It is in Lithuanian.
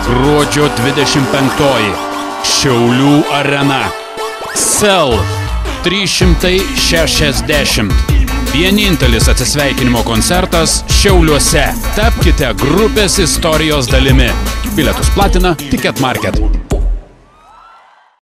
Gruodžio 25. Šiaulių arena. Sel 360. Vienintelis atsisveikinimo koncertas Šiauliuose. Tapkite grupės istorijos dalimi. Bilietus platina Ticket Market.